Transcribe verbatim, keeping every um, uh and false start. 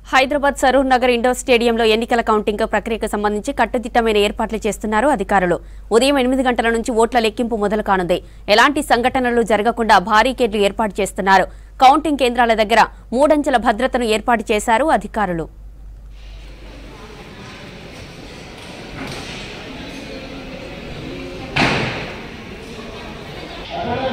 Hyderabad Saroornagar indoor స్టేడియంలో ఎన్నికల counting ప్రక్రియకు సంబంధించి కట్టుదిట్టమైన ఏర్పాట్లు చేస్తున్నారు అధికారులు. ఉదయం ఎనిమిది గంటల నుంచి ఓట్ల లెక్కింపు మొదలు కానుంది. ఎలాంటి సంఘటనలు జరగకుండా బారికేడ్లు ఏర్పాటు చేస్తున్నారు. కౌంటింగ్ కేంద్రాల దగ్గర మూడంచెల భద్రతను ఏర్పాటు చేశారు అధికారులు. Uh-huh.